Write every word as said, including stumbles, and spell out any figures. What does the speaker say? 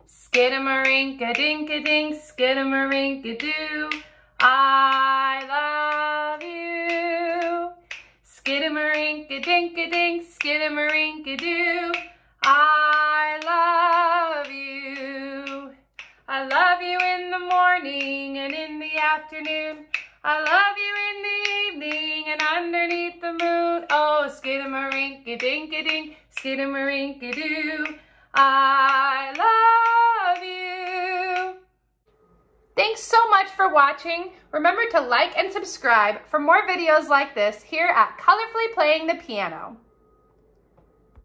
Skidamarink-a-dink-a-dink, skidamarink-a-doo. I love you. Skidamarink-a-dink-a-dink, skidamarink-a-doo. I love you. I love you in the morning and in the afternoon. I love you in the evening and underneath the moon. Oh, skidamarink-a-dink-a-dink, skidamarink-a-doo. I love you. Thanks so much for watching. Remember to like and subscribe for more videos like this here at Colorfully Playing the Piano.